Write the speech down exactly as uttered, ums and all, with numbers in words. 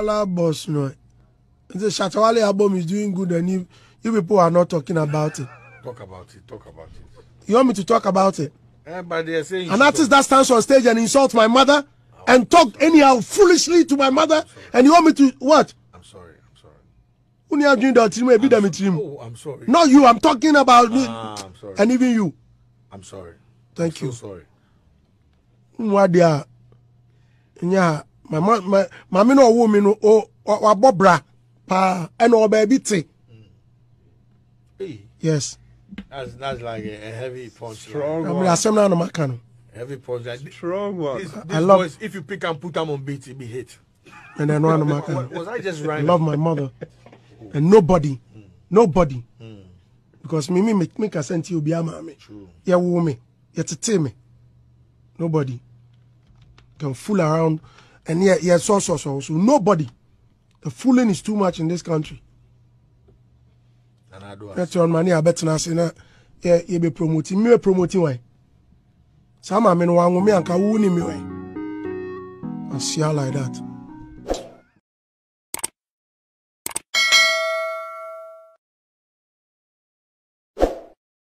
Wale boss no. The Shatta Wale album is doing good and you, you people are not talking about it. Talk about it, talk about it. You want me to talk about it? Eh, but they are saying an artist that stands on stage and insults my mother oh, and talk sorry. anyhow foolishly to my mother and you want me to what? I'm sorry, I'm sorry. When you are doing that, I'm so, oh, I'm sorry. Not you, I'm talking about ah, I'm sorry. And even you. I'm sorry. Thank I'm you. So sorry. What they are? Yeah, my mom, my mommy no woman no oh or bobra pa and or baby tea. Hey. Yes. That's that's like a, a heavy punch. Strong one. I heavy punch. Strong one. This, this I love. Voice, if you pick and put them on beat, it be hit. And then one was, was I just right? I love my mother, and nobody, mm. nobody, mm. because me me make make a sense you be a mommy. True. Yeah, woman. Yeah, to tell me. Nobody can fool around, and yeah, yeah, so so so so. Nobody. The fooling is too much in this country. And I do. That's your money. I bet na say na yeah, you be promoting me, promoting why. Some I mean, one woman can woo me why. And see her like that.